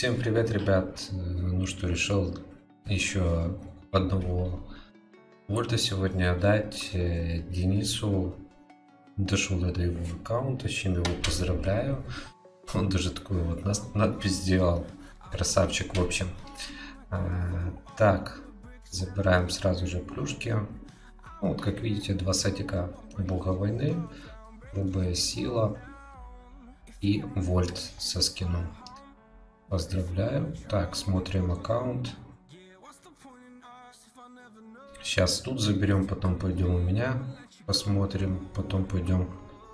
Всем привет, ребят. Ну что, решил еще одного вольта сегодня отдать Денису. Дошел до его аккаунта, с чем его поздравляю. Он даже такую вот надпись сделал. Красавчик, в общем. Так, забираем сразу же плюшки. Ну, вот, как видите, два сетика Бога войны, грубая сила и вольт со скином. Поздравляю. Так, смотрим аккаунт. Сейчас тут заберем, потом пойдем у меня. Посмотрим, потом пойдем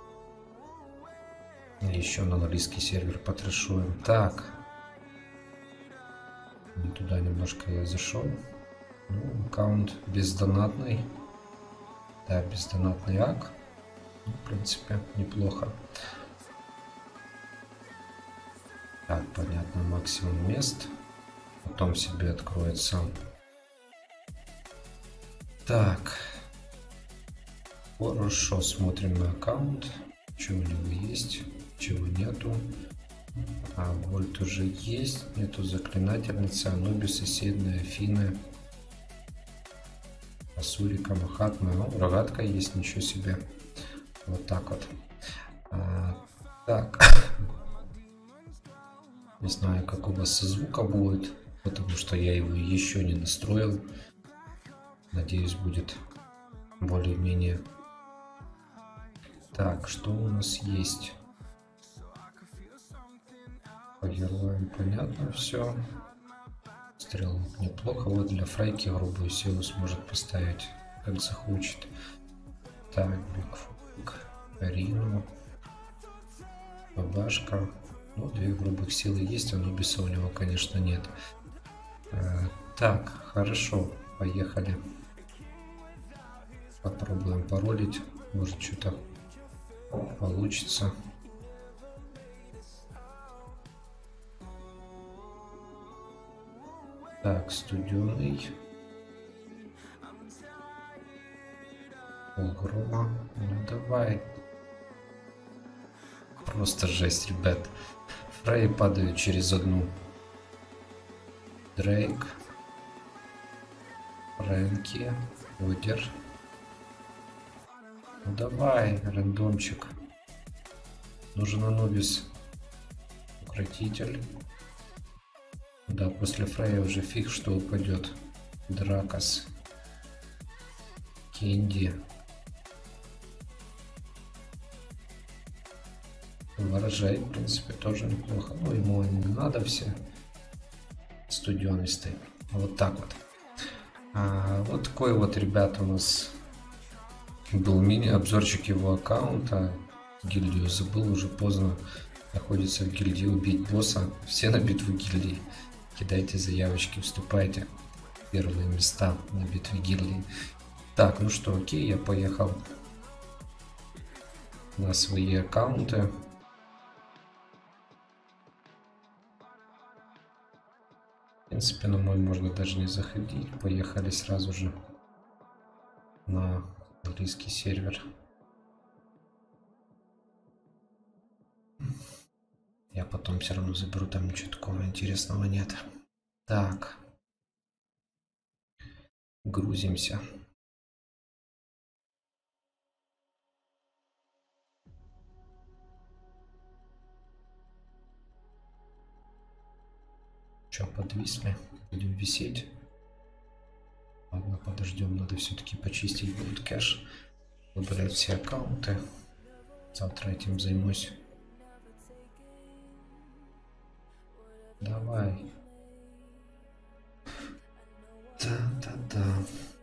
еще на английский сервер потрешуем. Так. Не туда немножко я зашел. Ну, аккаунт бездонатный. Да, бездонатный ак. Ну, в принципе, неплохо. Так, понятно, максимум мест. Потом себе откроет сам. Так. Хорошо, смотрим на аккаунт. Чего у него есть, чего нету. Вольт уже есть. Нету заклинательницы, Анубис, Седная, Афины. Асурика, Махатма. Ну, рогатка есть, ничего себе. Вот так вот. Так. Не знаю, как у вас со звука будет, потому что я его еще не настроил. Надеюсь, будет более-менее. Так, что у нас есть? По героям понятно все. Стрелок неплохо. Вот для фрайки грубую силу сможет поставить, как захочет. Так, Бигфук, Рину, Бабашка. Ну, две грубых силы есть, Анубиса у него, конечно, нет. Так, хорошо, поехали. Попробуем паролить. Может, что-то получится. Так, студеный. Полгрома. Ну, давай. Просто жесть, ребят. Фрей падают через одну. Дрейк. Фрэнки. Одер. Ну давай, рандомчик. Нужен Анубис. Укротитель. Да, после Фрея уже фиг, что упадет. Дракос. Кенди. Ворожай, в принципе, тоже неплохо. Ну, ему не надо все. Студенистый. Вот так вот. Вот такой вот, ребята, у нас был мини-обзорчик его аккаунта. Гильдию забыл, уже поздно. Находится в гильдии убить босса. Все на битву гильдии. Кидайте заявочки, вступайте. Первые места на битве гильдии. Так, ну что, окей, я поехал на свои аккаунты. В принципе, на мой можно даже не заходить. Поехали сразу же на английский сервер. Я потом все равно заберу, там ничего такого интересного нет. Так. Грузимся. Че, подвисли? Будем висеть. Ладно, подождем, надо все-таки почистить будет кэш. Выбрать все аккаунты. Завтра этим займусь. Давай. Да.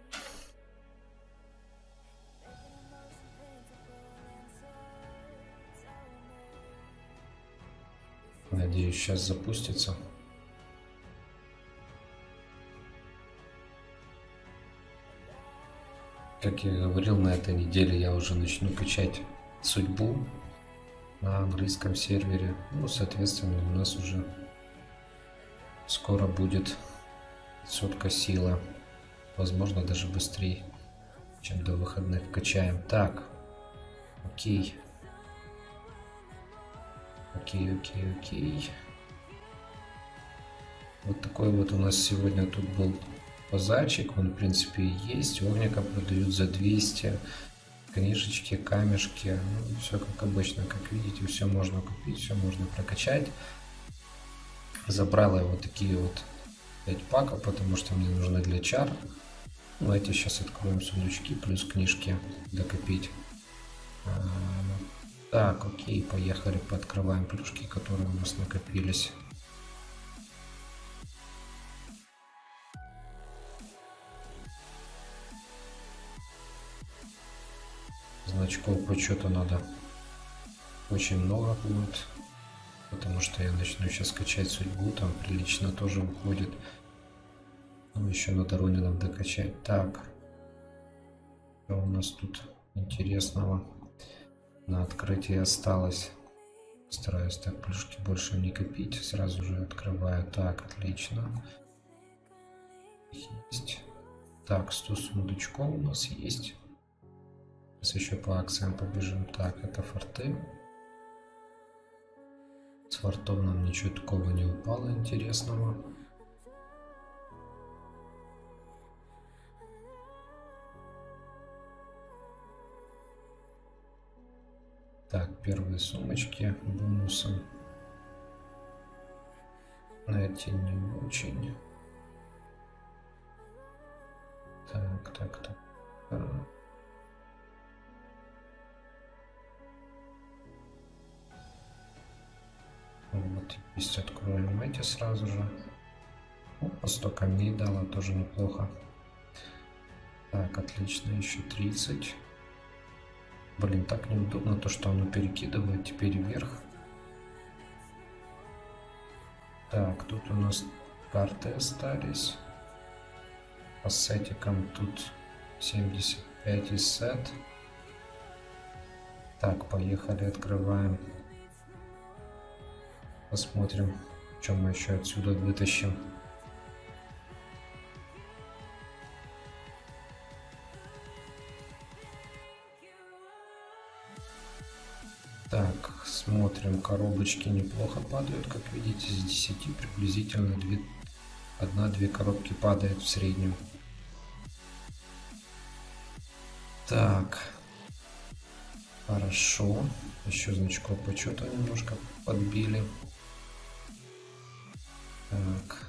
Надеюсь, сейчас запустится. Как я говорил, на этой неделе я уже начну качать судьбу на английском сервере. Ну, соответственно, у нас уже скоро будет 500 сила. Возможно, даже быстрее, чем до выходных качаем. Так, окей. Окей. Вот такой вот у нас сегодня тут был базарчик. Он, в принципе, и есть. Огника продают за 200. Книжечки, камешки. Ну, все как обычно. Как видите, все можно купить, все можно прокачать. Забрал я вот такие вот 5 паков, потому что мне нужны для чар. Давайте сейчас откроем сундучки, плюс книжки докопить. Так, окей, поехали, пооткрываем плюшки, которые у нас накопились. Значков почета надо очень много будет, потому что я начну сейчас качать судьбу, там прилично тоже выходит. Ну, еще на дороге надо докачать. Так, что у нас тут интересного на открытии осталось? Стараюсь так плюшки больше не копить, сразу же открываю. Так, отлично. Есть. Так, 100 сундучков у нас есть. Сейчас еще по акциям побежим. Так, это форты. С фортом нам ничего такого не упало интересного. Так, первые сумочки бонусом. Эти не очень. Так. Вот, есть, откроем эти сразу же. По 100 камней дала, тоже неплохо. Так, отлично, еще 30. Блин, так неудобно то, что оно перекидывает теперь вверх. Так, тут у нас карты остались. По сетикам тут 75 и сет. Так, поехали, открываем. Посмотрим, что мы еще отсюда вытащим. Так, смотрим, коробочки неплохо падают, как видите, с 10 приблизительно 1-2 коробки падает в среднем. Так, хорошо, еще значков почета немножко подбили. Так,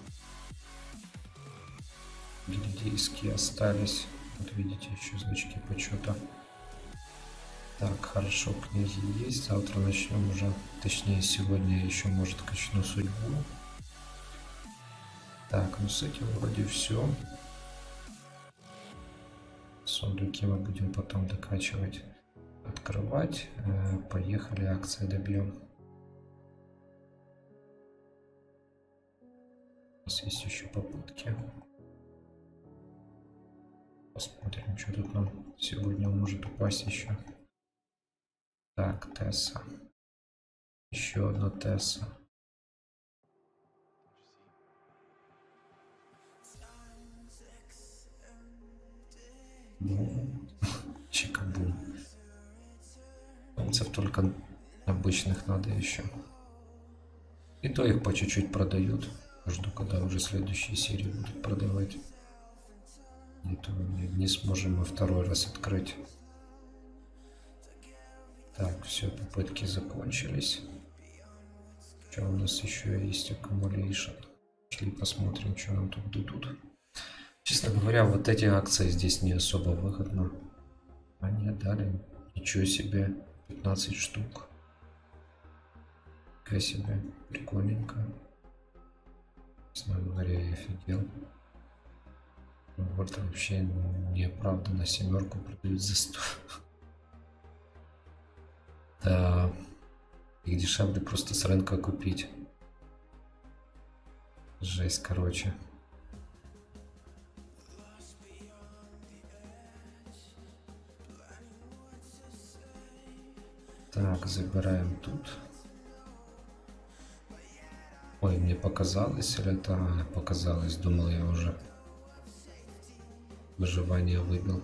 гильдейские остались, вот видите, еще значки почета. Так, хорошо, книги есть. Завтра начнем уже, точнее сегодня еще может качну судьбу. Так, ну с этим вроде все. Сундуки мы будем потом докачивать, открывать. Поехали, акции добьем. У нас есть еще попытки. Посмотрим, что тут нам сегодня может упасть еще. Так, Тесса. Еще одна Тесса. Бум. Чикабум. Солнцев только обычных надо еще. И то их по чуть-чуть продают. Жду, когда уже следующие серии будут продавать. И то не сможем мы второй раз открыть. Так, все, попытки закончились. Что у нас еще есть? Accumulation. Пошли посмотрим, что нам тут дадут. Честно говоря, вот эти акции здесь не особо выгодно. Они дали, ничего себе, 15 штук. Какая себе, прикольненько. Честно говоря, я офигел. Вот вообще неоправданно семерку продают за 100. Да, их дешевле просто с рынка купить. Жесть, короче. Так, забираем тут. Ой, мне показалось, или это показалось? Думал, я уже выживание выбил.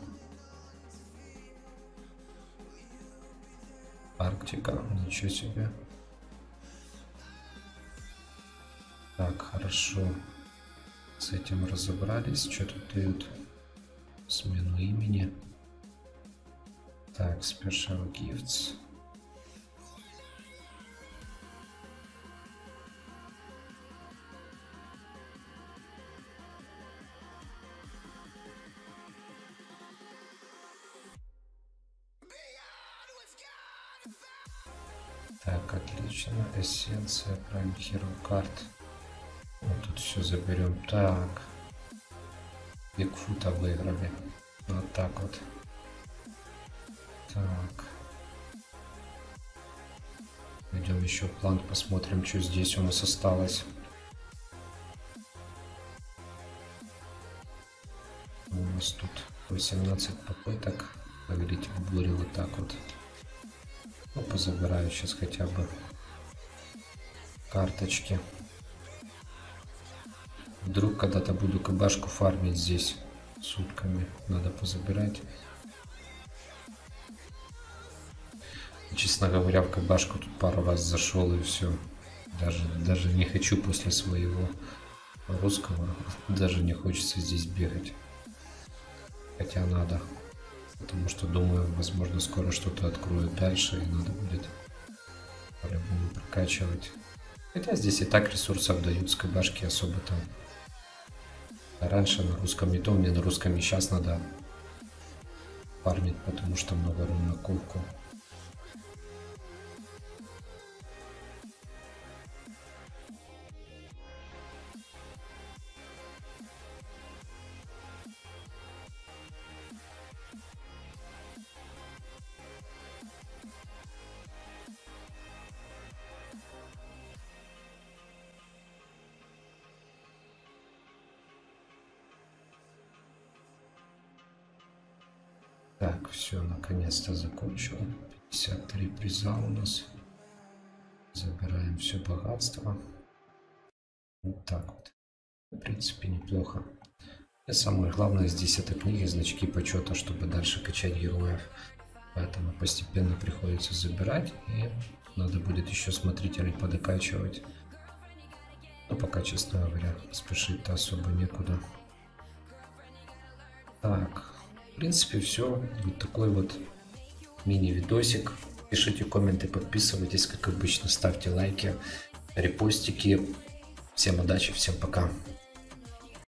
Арктика, ничего себе. Так, хорошо. С этим разобрались. Что тут дают? Смену имени. Так, Special Gifts. Так, отлично. Эссенция, Prime Hero Card. Вот тут все заберем. Так. Бигфута выиграли. Вот так вот. Так. Идем еще план, посмотрим, что здесь у нас осталось. У нас тут 18 попыток. Поверите в буре вот так вот. Ну, позабираю сейчас хотя бы карточки. Вдруг когда-то буду КБшку фармить здесь сутками. Надо позабирать. Честно говоря, в КБшку тут пару раз зашел и все. Даже не хочу после своего русского. Даже не хочется здесь бегать. Хотя надо. Потому что думаю, возможно, скоро что-то открою дальше и надо будет по-любому прокачивать. Хотя здесь и так ресурсов дают с КБшки особо там. А раньше на русском не то, мне на русском и сейчас надо фармить, потому что много рун на ковку. Так, все, наконец-то закончил. 53 приза у нас. Забираем все богатство. Вот так вот. В принципе, неплохо. И самое главное здесь это книги, значки почета, чтобы дальше качать героев. Поэтому постепенно приходится забирать. И надо будет еще смотрителей подокачивать. Но пока, честно говоря, спешить-то особо некуда. Так. В принципе, все. Вот такой вот мини-видосик. Пишите комменты, подписывайтесь, как обычно, ставьте лайки, репостики. Всем удачи, всем пока.